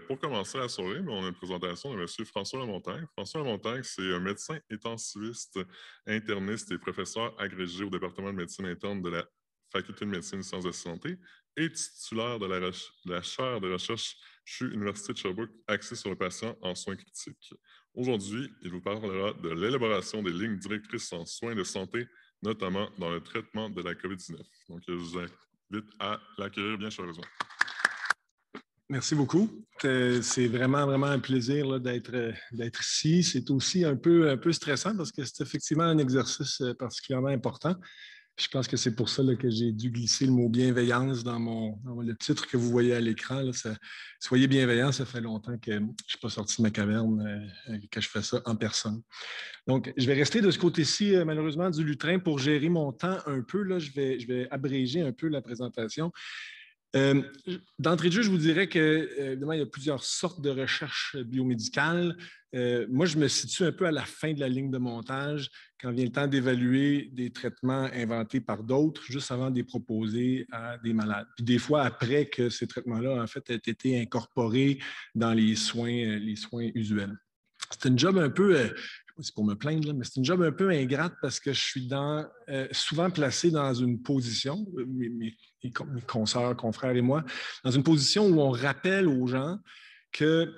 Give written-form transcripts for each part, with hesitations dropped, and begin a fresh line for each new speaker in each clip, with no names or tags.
pour commencer à sourire, on a une présentation de M. François Lamontagne. François Lamontagne, c'est un médecin intensiviste, interniste et professeur agrégé au département de médecine interne de la Faculté de médecine et sciences de la santé et titulaire de la chaire de recherche chez l'Université de Sherbrooke axée sur le patient en soins critiques. Aujourd'hui, il vous parlera de l'élaboration des lignes directrices en soins de santé, notamment dans le traitement de la COVID-19. Donc, je vous invite à l'accueillir bien chaleureusement.
Merci beaucoup. C'est vraiment un plaisir d'être ici. C'est aussi un peu stressant parce que c'est effectivement un exercice particulièrement important. Je pense que c'est pour ça que j'ai dû glisser le mot bienveillance dans le titre que vous voyez à l'écran. Soyez bienveillants, ça fait longtemps que je ne suis pas sorti de ma caverne, que je fais ça en personne. Donc, je vais rester de ce côté-ci, malheureusement, du lutrin pour gérer mon temps un peu. Là, je vais abréger un peu la présentation. D'entrée de jeu, je vous dirais évidemment, il y a plusieurs sortes de recherches biomédicales. Moi, je me situe un peu à la fin de la ligne de montage, quand vient le temps d'évaluer des traitements inventés par d'autres, juste avant de les proposer à des malades. Puis des fois, après que ces traitements-là, en fait, aient été incorporés dans les soins usuels. C'est une job un peu, je ne sais pas si c'est pour me plaindre, là, mais c'est une job un peu ingrate parce que je suis souvent placé dans une position, mes consoeurs, confrères et moi, dans une position où on rappelle aux gens que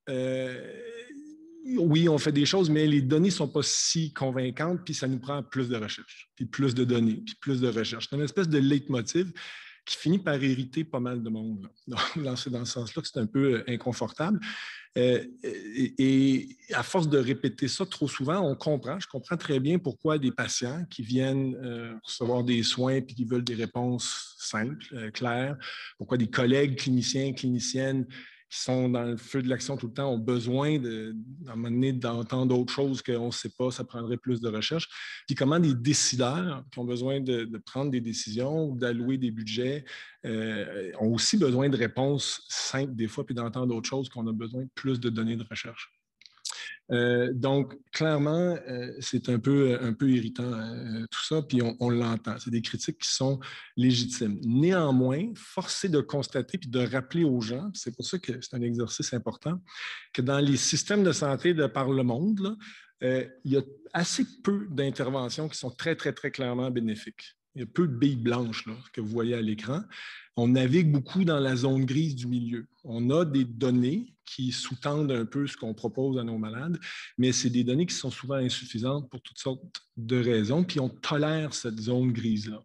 oui, on fait des choses, mais les données ne sont pas si convaincantes, puis ça nous prend plus de recherche, puis plus de données, puis plus de recherche. C'est une espèce de leitmotiv qui finit par irriter pas mal de monde. Dans ce sens-là, c'est un peu inconfortable. Et à force de répéter ça trop souvent, je comprends très bien pourquoi des patients qui viennent recevoir des soins et qui veulent des réponses simples, claires, pourquoi des collègues cliniciens, cliniciennes qui sont dans le feu de l'action tout le temps ont besoin à un moment donné d'entendre d'autres choses qu'on ne sait pas, ça prendrait plus de recherche. Puis comment des décideurs qui ont besoin de prendre des décisions ou d'allouer des budgets ont aussi besoin de réponses simples des fois, puis d'entendre d'autres choses qu'on a besoin de plus de données de recherche. Donc, clairement, c'est un peu irritant tout ça, puis on l'entend. C'est des critiques qui sont légitimes. Néanmoins, force est de constater puis de rappeler aux gens, c'est pour ça que c'est un exercice important, que dans les systèmes de santé de par le monde, là, il y a assez peu d'interventions qui sont très clairement bénéfiques. Il y a peu de billes blanches là, que vous voyez à l'écran. On navigue beaucoup dans la zone grise du milieu. On a des données qui sous-tendent un peu ce qu'on propose à nos malades, mais c'est des données qui sont souvent insuffisantes pour toutes sortes de raisons, puis on tolère cette zone grise-là,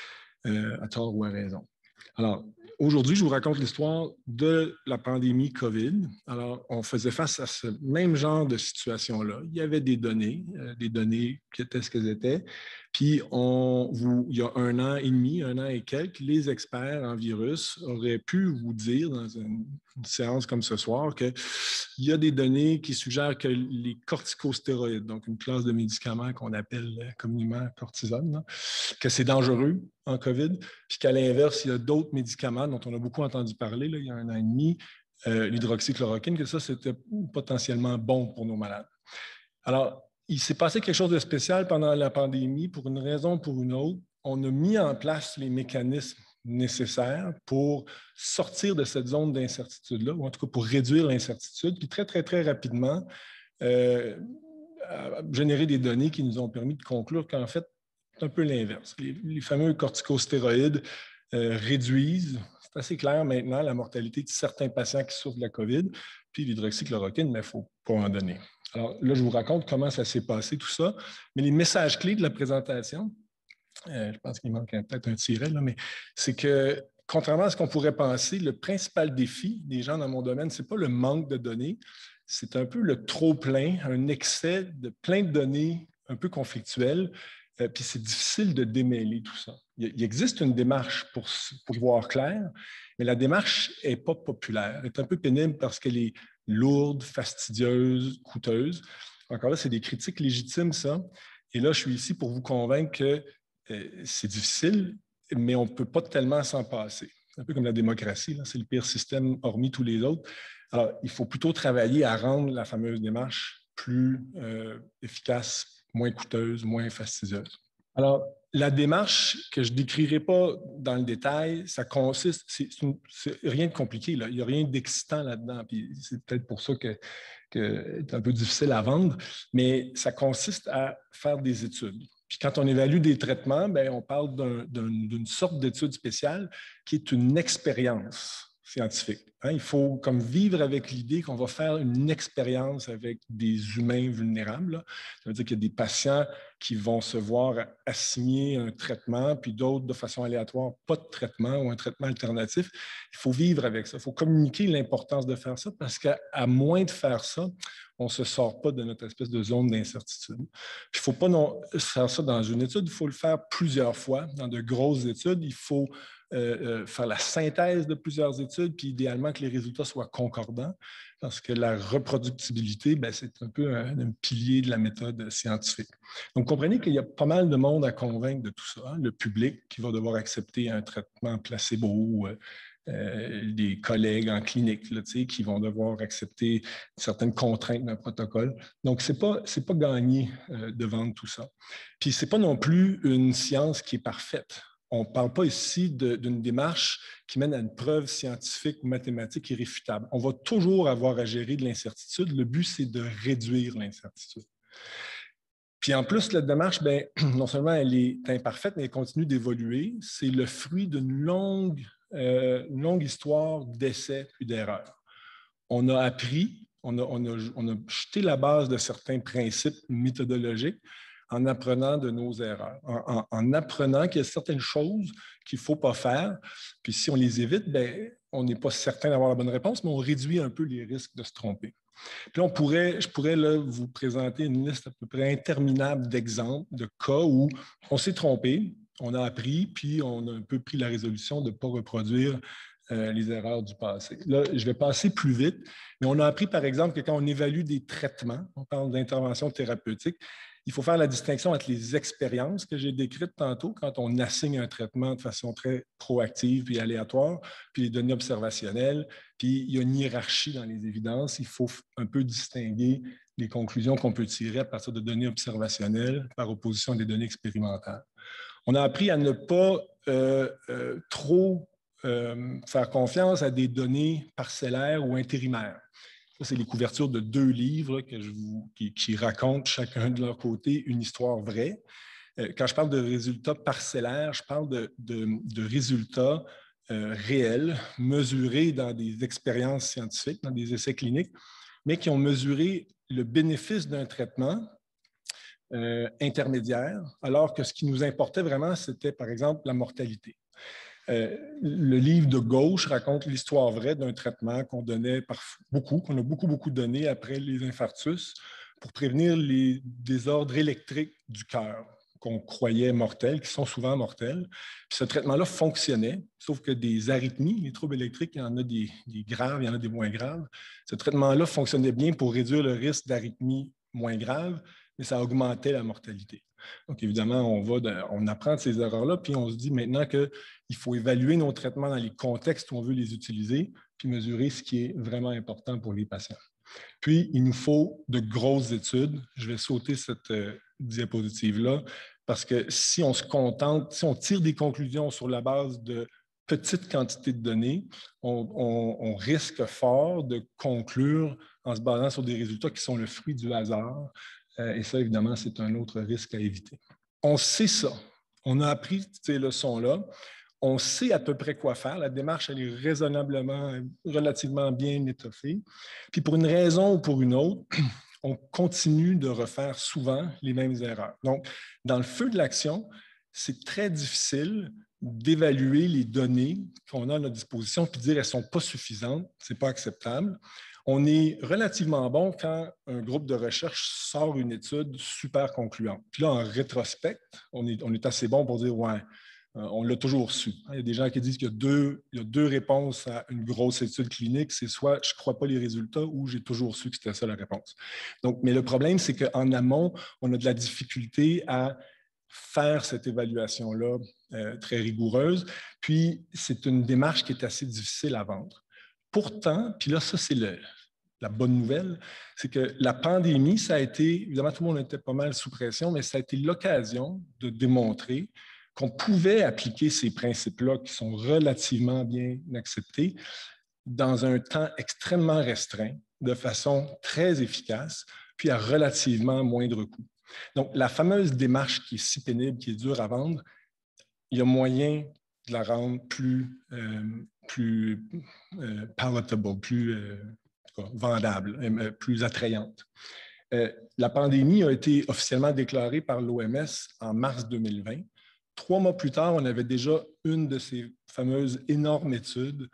à tort ou à raison. Alors, aujourd'hui, je vous raconte l'histoire de la pandémie COVID. Alors, on faisait face à ce même genre de situation-là. Il y avait des données qui étaient ce qu'elles étaient. Puis, il y a 1 an et demi, 1 an et quelques, les experts en virus auraient pu vous dire dans une séance comme ce soir qu'il y a des données qui suggèrent que les corticostéroïdes, donc une classe de médicaments qu'on appelle communément cortisone, là, que c'est dangereux en COVID, puis qu'à l'inverse, il y a d'autres médicaments dont on a beaucoup entendu parler là, il y a 1 an et demi, l'hydroxychloroquine, que ça, c'était potentiellement bon pour nos malades. Alors, il s'est passé quelque chose de spécial pendant la pandémie, pour une raison ou pour une autre. On a mis en place les mécanismes nécessaires pour sortir de cette zone d'incertitude-là, ou en tout cas pour réduire l'incertitude, puis très rapidement, générer des données qui nous ont permis de conclure qu'en fait, c'est un peu l'inverse. Les fameux corticostéroïdes réduisent, c'est assez clair maintenant, la mortalité de certains patients qui souffrent de la COVID, puis l'hydroxychloroquine, mais il ne faut pas en donner. Alors là, je vous raconte comment ça s'est passé, tout ça. Mais les messages clés de la présentation, je pense qu'il manque peut-être un tiret, là, mais c'est que, contrairement à ce qu'on pourrait penser, le principal défi des gens dans mon domaine, ce n'est pas le manque de données, c'est un peu le trop-plein, un excès de plein de données un peu conflictuelles. Puis c'est difficile de démêler tout ça. Il existe une démarche pour voir clair, mais la démarche n'est pas populaire. Elle est un peu pénible parce qu'elle est lourde, fastidieuse, coûteuse. Encore là, c'est des critiques légitimes, ça. Et là, je suis ici pour vous convaincre que c'est difficile, mais on ne peut pas tellement s'en passer. C'est un peu comme la démocratie, là. C'est le pire système hormis tous les autres. Alors, il faut plutôt travailler à rendre la fameuse démarche plus efficace, moins coûteuse, moins fastidieuse. Alors, la démarche que je ne décrirai pas dans le détail, ça consiste, c'est rien de compliqué, là. Il n'y a rien d'excitant là-dedans. Puis c'est peut-être pour ça que c'est un peu difficile à vendre, mais ça consiste à faire des études. Puis quand on évalue des traitements, bien, on parle d'une sorte d'étude spéciale qui est une expérience scientifique. Hein, il faut comme vivre avec l'idée qu'on va faire une expérience avec des humains vulnérables. Là. Ça veut dire qu'il y a des patients qui vont se voir assigner un traitement, puis d'autres de façon aléatoire, pas de traitement ou un traitement alternatif. Il faut vivre avec ça. Il faut communiquer l'importance de faire ça parce qu'à moins de faire ça, on ne se sort pas de notre espèce de zone d'incertitude. Il ne faut pas faire ça dans une étude, il faut le faire plusieurs fois dans de grosses études. Il faut faire la synthèse de plusieurs études, puis idéalement que les résultats soient concordants, parce que la reproductibilité, bien, c'est un peu un pilier de la méthode scientifique. Donc, comprenez qu'il y a pas mal de monde à convaincre de tout ça. Hein? Le public qui va devoir accepter un traitement placebo, des collègues en clinique là, qui vont devoir accepter certaines contraintes d'un protocole. Donc, ce n'est pas gagné de vendre tout ça. Puis, ce n'est pas non plus une science qui est parfaite. On ne parle pas ici d'une démarche qui mène à une preuve scientifique ou mathématique irréfutable. On va toujours avoir à gérer de l'incertitude. Le but, c'est de réduire l'incertitude. Puis en plus, la démarche, bien, non seulement elle est imparfaite, mais elle continue d'évoluer. C'est le fruit d'une longue histoire d'essais puis d'erreurs. On a appris, on a jeté la base de certains principes méthodologiques en apprenant de nos erreurs, en apprenant qu'il y a certaines choses qu'il ne faut pas faire. Puis si on les évite, bien, on n'est pas certain d'avoir la bonne réponse, mais on réduit un peu les risques de se tromper. Puis là, je pourrais là, vous présenter une liste à peu près interminable d'exemples, de cas où on s'est trompé, on a appris, puis on a un peu pris la résolution de ne pas reproduire les erreurs du passé. Là, je vais passer plus vite, mais on a appris, par exemple, que quand on évalue des traitements, on parle d'intervention thérapeutique, il faut faire la distinction entre les expériences que j'ai décrites tantôt, quand on assigne un traitement de façon très proactive et aléatoire, puis les données observationnelles, puis il y a une hiérarchie dans les évidences. Il faut un peu distinguer les conclusions qu'on peut tirer à partir de données observationnelles par opposition à des données expérimentales. On a appris à ne pas trop faire confiance à des données parcellaires ou intérimaires. Ça, c'est les couvertures de 2 livres qui racontent chacun de leur côté une histoire vraie. Quand je parle de résultats parcellaires, je parle de résultats réels, mesurés dans des expériences scientifiques, dans des essais cliniques, mais qui ont mesuré le bénéfice d'un traitement intermédiaire, alors que ce qui nous importait vraiment, c'était par exemple la mortalité. Le livre de gauche raconte l'histoire vraie d'un traitement qu'on donnait qu'on a beaucoup donné après les infarctus pour prévenir les désordres électriques du cœur qu'on croyait mortels, qui sont souvent mortels. Puis ce traitement-là fonctionnait, sauf que des arythmies, les troubles électriques, il y en a des graves, il y en a des moins graves. Ce traitement-là fonctionnait bien pour réduire le risque d'arythmies moins graves, mais ça augmentait la mortalité. Donc, évidemment, on apprend de ces erreurs-là, puis on se dit maintenant qu'il faut évaluer nos traitements dans les contextes où on veut les utiliser, puis mesurer ce qui est vraiment important pour les patients. Puis, il nous faut de grosses études. Je vais sauter cette diapositive-là, parce que si on se contente, si on tire des conclusions sur la base de petites quantités de données, on risque fort de conclure en se basant sur des résultats qui sont le fruit du hasard. Et ça, évidemment, c'est un autre risque à éviter. On sait ça. On a appris ces leçons-là. On sait à peu près quoi faire. La démarche, elle est relativement bien étoffée. Puis pour une raison ou pour une autre, on continue de refaire souvent les mêmes erreurs. Donc, dans le feu de l'action, c'est très difficile d'évaluer les données qu'on a à notre disposition puis de dire qu'elles ne sont pas suffisantes, ce n'est pas acceptable. On est relativement bon quand un groupe de recherche sort une étude super concluante. Puis là, en rétrospect, on est assez bon pour dire « ouais, on l'a toujours su ». Il y a des gens qui disent qu'il y a deux réponses à une grosse étude clinique. C'est soit je ne crois pas les résultats ou j'ai toujours su que c'était ça la réponse. Donc, mais le problème, c'est qu'en amont, on a de la difficulté à faire cette évaluation-là très rigoureuse. Puis, c'est une démarche qui est assez difficile à vendre. Pourtant, puis là, ça, c'est la bonne nouvelle, c'est que la pandémie, ça a été, évidemment, tout le monde était pas mal sous pression, mais ça a été l'occasion de démontrer qu'on pouvait appliquer ces principes-là qui sont relativement bien acceptés dans un temps extrêmement restreint, de façon très efficace, puis à relativement moindre coût. Donc, la fameuse démarche qui est si pénible, qui est dure à vendre, il y a moyen de la rendre plus palatable, plus vendable, plus attrayante. La pandémie a été officiellement déclarée par l'OMS en mars 2020. 3 mois plus tard, on avait déjà une de ces fameuses énormes études,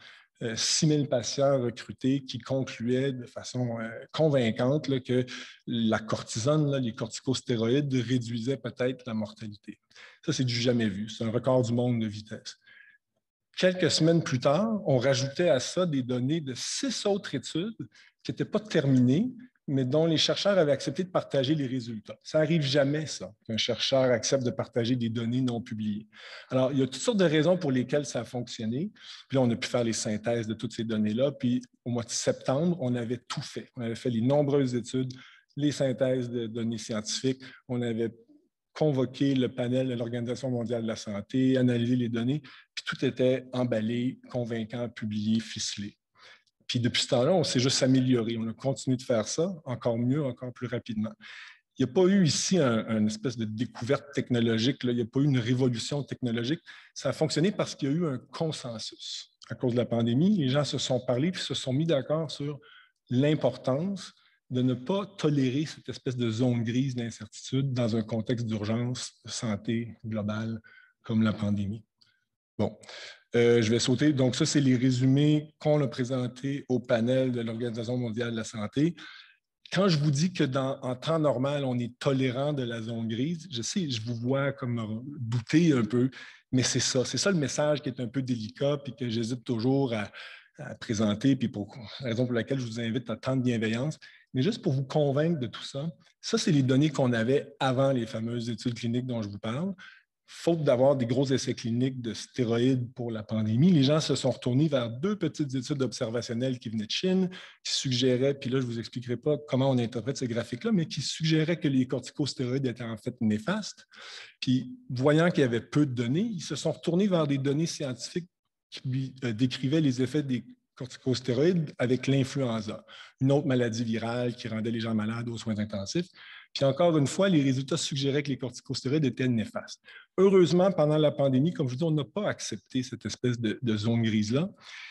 6 000 patients recrutés qui concluaient de façon convaincante là, que la cortisone, là, les corticostéroïdes, réduisaient peut-être la mortalité. Ça, c'est du jamais vu. C'est un record du monde de vitesse. Quelques semaines plus tard, on rajoutait à ça des données de 6 autres études qui n'étaient pas terminées, mais dont les chercheurs avaient accepté de partager les résultats. Ça n'arrive jamais, ça, qu'un chercheur accepte de partager des données non publiées. Alors, il y a toutes sortes de raisons pour lesquelles ça a fonctionné. Puis là, on a pu faire les synthèses de toutes ces données-là. Puis au mois de septembre, on avait tout fait. On avait fait les nombreuses études, les synthèses de données scientifiques. On avait convoqué le panel de l'Organisation mondiale de la santé, analysé les données, puis tout était emballé, convaincant, publié, ficelé. Puis depuis ce temps-là, on s'est juste amélioré. On a continué de faire ça encore mieux, encore plus rapidement. Il n'y a pas eu ici une espèce de découverte technologique, là. Il n'y a pas eu une révolution technologique. Ça a fonctionné parce qu'il y a eu un consensus. À cause de la pandémie, les gens se sont parlé puis se sont mis d'accord sur l'importance de ne pas tolérer cette espèce de zone grise d'incertitude dans un contexte d'urgence de santé globale comme la pandémie. Bon, je vais sauter. Donc, ça, c'est les résumés qu'on a présentés au panel de l'Organisation mondiale de la santé. Quand je vous dis qu'en temps normal, on est tolérant de la zone grise, je sais, je vous vois comme douter un peu, mais c'est ça. C'est ça le message qui est un peu délicat et que j'hésite toujours à présenter, puis pour la raison pour laquelle je vous invite à tant de bienveillance. Mais juste pour vous convaincre de tout ça, ça, c'est les données qu'on avait avant les fameuses études cliniques dont je vous parle. Faute d'avoir des gros essais cliniques de stéroïdes pour la pandémie, les gens se sont retournés vers 2 petites études observationnelles qui venaient de Chine, qui suggéraient, puis là, je ne vous expliquerai pas comment on interprète ces graphiques-là, mais qui suggéraient que les corticostéroïdes étaient en fait néfastes. Puis, voyant qu'il y avait peu de données, ils se sont retournés vers des données scientifiques qui décrivaient les effets des corticostéroïdes avec l'influenza, une autre maladie virale qui rendait les gens malades aux soins intensifs. Puis encore une fois, les résultats suggéraient que les corticostéroïdes étaient néfastes. Heureusement, pendant la pandémie, comme je vous dis, on n'a pas accepté cette espèce de zone grise-là,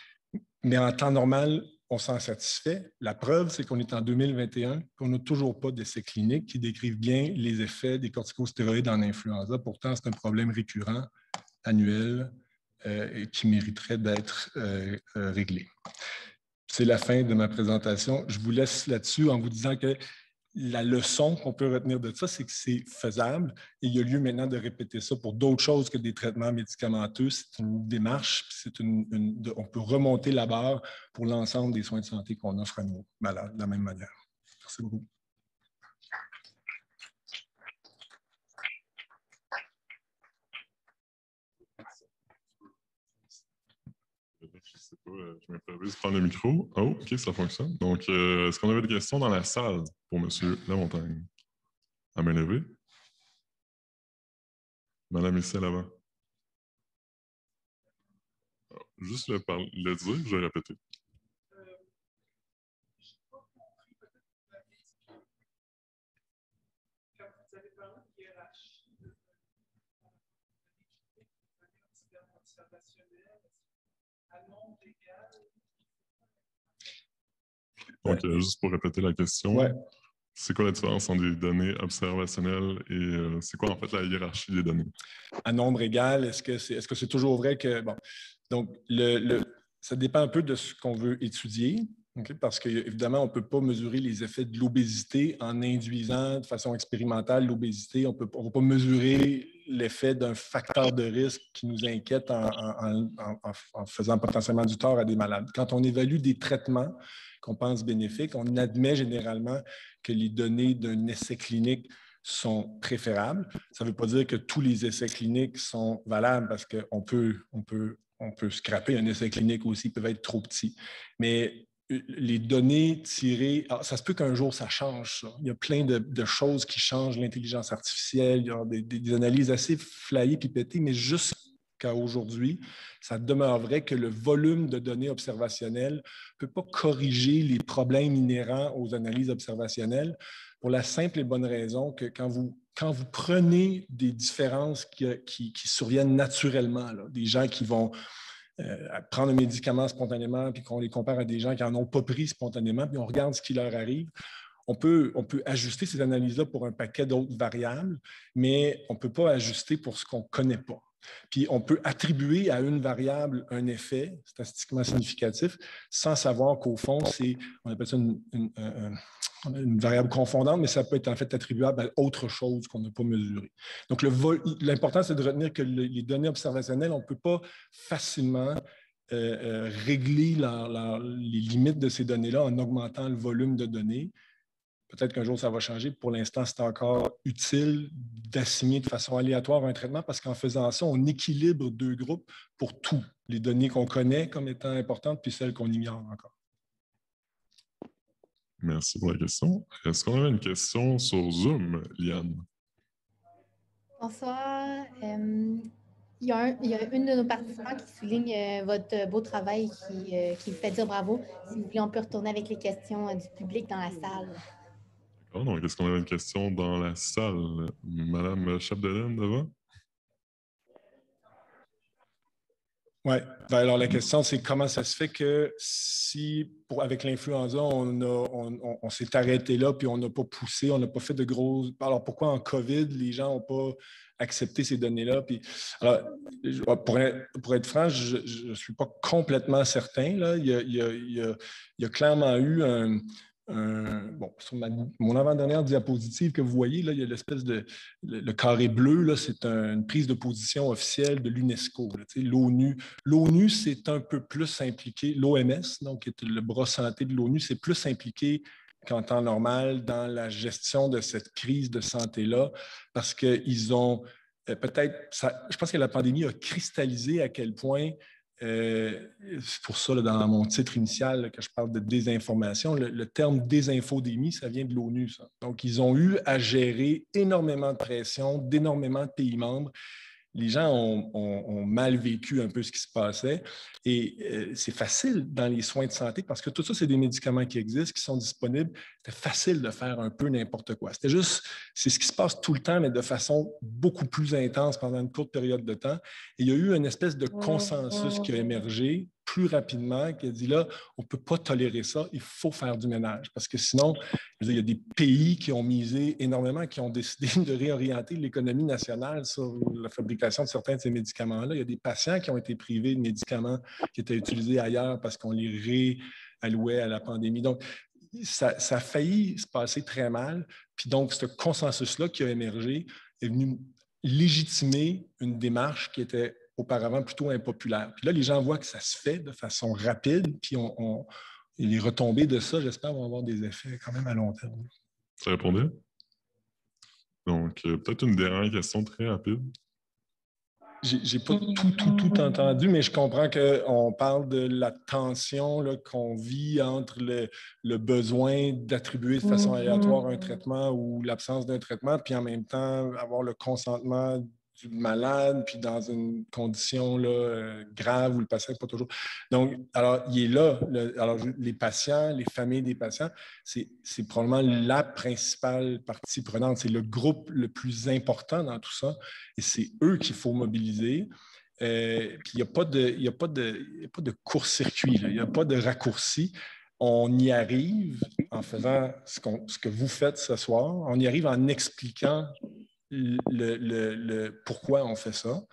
mais en temps normal, on s'en satisfait. La preuve, c'est qu'on est en 2021 et qu'on n'a toujours pas d'essais cliniques qui décrivent bien les effets des corticostéroïdes en influenza. Pourtant, c'est un problème récurrent, annuel, et qui mériterait d'être réglé. C'est la fin de ma présentation. Je vous laisse là-dessus en vous disant que la leçon qu'on peut retenir de ça, c'est que c'est faisable et il y a lieu maintenant de répéter ça pour d'autres choses que des traitements médicamenteux. C'est une démarche, on peut remonter la barre pour l'ensemble des soins de santé qu'on offre à nos malades de la même manière. Merci beaucoup.
Je sais pas, je m'improvise prendre le micro. Oh, OK, ça fonctionne. Donc, est-ce qu'on avait des questions dans la salle pour M. Lamontagne? À main levée. Madame ici, là-bas. Juste le dire, je vais répéter.
Quand vous avez parlé de hiérarchie, observationnelle, à nombre égal.
Donc, juste pour répéter la question, ouais. C'est quoi la différence entre des données observationnelles et c'est quoi en fait la hiérarchie des données? À nombre égal, est-ce que c'est toujours vrai que... Bon, donc, ça dépend un peu de ce qu'on veut étudier, okay? Parce qu'évidemment, on ne peut pas mesurer les effets de l'obésité en induisant de façon expérimentale l'obésité. On ne va pas mesurer l'effet d'un facteur de risque qui nous inquiète en faisant potentiellement du tort à des malades. Quand on évalue des traitements qu'on pense bénéfiques, on admet généralement que les données d'un essai clinique sont préférables. Ça ne veut pas dire que tous les essais cliniques sont valables parce qu'on peut scraper un essai clinique aussi, ils peuvent être trop petits. Mais
les données tirées, alors, ça se peut qu'un jour ça change, ça. Il y a plein de choses qui changent, l'intelligence artificielle, il y a des analyses assez flyées puis pétées, mais jusqu'à aujourd'hui, ça demeure vrai que le volume de données observationnelles ne peut pas corriger les problèmes inhérents aux analyses observationnelles pour la simple et bonne raison que quand vous prenez des différences qui surviennent naturellement, là, des gens qui vont prendre un médicament spontanément, puis qu'on les compare à des gens qui n'en ont pas pris spontanément, puis on regarde ce qui leur arrive, on peut ajuster ces analyses-là pour un paquet d'autres variables, mais on ne peut pas ajuster pour ce qu'on ne connaît pas. Puis on peut attribuer à une variable un effet statistiquement significatif sans savoir qu'au fond, on appelle ça une variable confondante, mais ça peut être en fait attribuable à autre chose qu'on n'a pas mesuré. Donc, l'important, c'est de retenir que les données observationnelles, on ne peut pas facilement régler les limites de ces données-là en augmentant le volume de données. Peut-être qu'un jour, ça va changer. Pour l'instant, c'est encore utile d'assigner de façon aléatoire un traitement parce qu'en faisant ça, on équilibre deux groupes pour tous les données qu'on connaît comme étant importantes puis celles qu'on ignore encore.
Merci pour la question. Est-ce qu'on avait une question sur Zoom, Liane?
Bonsoir. Il y a une de nos participants qui souligne votre beau travail, qui vous fait dire bravo. Si vous voulez, on peut retourner avec les questions du public dans la salle.
D'accord, donc est-ce qu'on avait une question dans la salle? Madame Chapdelaine, devant?
Oui. Alors, la question, c'est comment ça se fait que si, avec l'influenza, on s'est arrêté là, puis on n'a pas poussé, on n'a pas fait de gros... Alors, pourquoi en COVID, les gens n'ont pas accepté ces données-là? Puis, alors, pour être franc, je ne suis pas complètement certain. Là. Il y a clairement eu bon, sur mon avant-dernière diapositive que vous voyez, là, il y a l'espèce de... Le carré bleu, là, c'est une prise de position officielle de l'UNESCO. L'ONU. L'ONU, c'est un peu plus impliqué, l'OMS, donc, qui est le bras santé de l'ONU, c'est plus impliqué qu'en temps normal dans la gestion de cette crise de santé-là, parce qu'ils ont je pense que la pandémie a cristallisé à quel point c'est pour ça, là, dans mon titre initial, là, que je parle de désinformation, le terme désinfodémie, ça vient de l'ONU. Ça. Donc, ils ont eu à gérer énormément de pression d'énormément de pays membres. Les gens ont mal vécu un peu ce qui se passait. Et c'est facile dans les soins de santé parce que tout ça, c'est des médicaments qui existent, qui sont disponibles. C'était facile de faire un peu n'importe quoi. C'est ce qui se passe tout le temps, mais de façon beaucoup plus intense pendant une courte période de temps. Et il y a eu une espèce de consensus qui a émergé plus rapidement, qui a dit là, on ne peut pas tolérer ça, il faut faire du ménage. Parce que sinon, il y a des pays qui ont misé énormément, qui ont décidé de réorienter l'économie nationale sur la fabrication de certains de ces médicaments-là. Il y a des patients qui ont été privés de médicaments qui étaient utilisés ailleurs parce qu'on les réallouait à la pandémie. Donc, ça a failli se passer très mal. Puis donc, ce consensus-là qui a émergé est venu légitimer une démarche qui était auparavant plutôt impopulaire. Puis là, les gens voient que ça se fait de façon rapide, puis les retombées de ça, j'espère, vont avoir des effets quand même à long terme.
Ça répondait? Donc, peut-être une dernière question très rapide.
J'ai pas tout entendu, mais je comprends qu'on parle de la tension qu'on vit entre le besoin d'attribuer de façon aléatoire un traitement ou l'absence d'un traitement, puis en même temps avoir le consentement du malade, puis dans une condition grave où le patient n'est pas toujours... Donc, alors, il est là. Alors, les patients, les familles des patients, c'est probablement la principale partie prenante. C'est le groupe le plus important dans tout ça. Et c'est eux qu'il faut mobiliser. Puis, il n'y a pas de court-circuit, il n'y a pas de raccourci. On y arrive en faisant ce que vous faites ce soir. On y arrive en expliquant pourquoi on fait ça.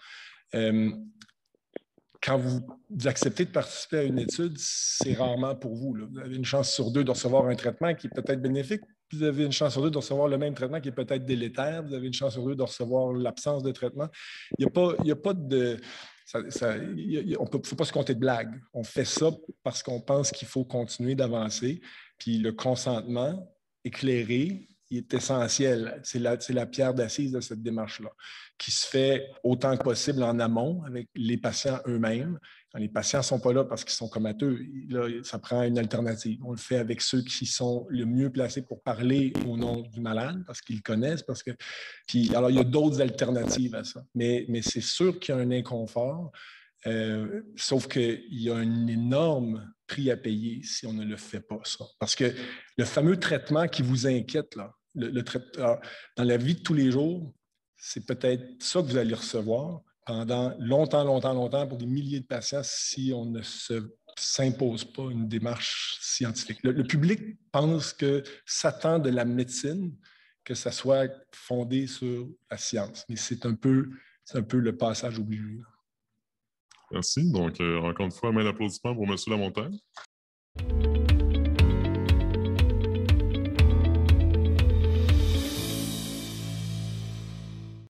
Quand vous acceptez de participer à une étude, c'est rarement pour vous. Là. Vous avez une chance sur deux de recevoir un traitement qui est peut-être bénéfique, vous avez une chance sur deux de recevoir le même traitement qui est peut-être délétère, vous avez une chance sur deux de recevoir l'absence de traitement. Il n'y a pas de... il ne faut pas se compter de blagues. On fait ça parce qu'on pense qu'il faut continuer d'avancer. Puis le consentement éclairé, il est essentiel. C'est la pierre d'assise de cette démarche-là, qui se fait autant que possible en amont avec les patients eux-mêmes. Quand les patients ne sont pas là parce qu'ils sont comateux, là, ça prend une alternative. On le fait avec ceux qui sont le mieux placés pour parler au nom du malade, parce qu'ils le connaissent. Puis, alors, il y a d'autres alternatives à ça. Mais c'est sûr qu'il y a un inconfort. Sauf qu'il y a un énorme prix à payer si on ne le fait pas, ça. Parce que le fameux traitement qui vous inquiète, là, dans la vie de tous les jours, c'est peut-être ça que vous allez recevoir pendant longtemps pour des milliers de patients si on ne s'impose pas une démarche scientifique. Le public pense que s'attend de la médecine que ça soit fondé sur la science, mais c'est un peu le passage obligé.
Merci. Donc, encore une fois, un main d'applaudissement pour M. Lamontagne.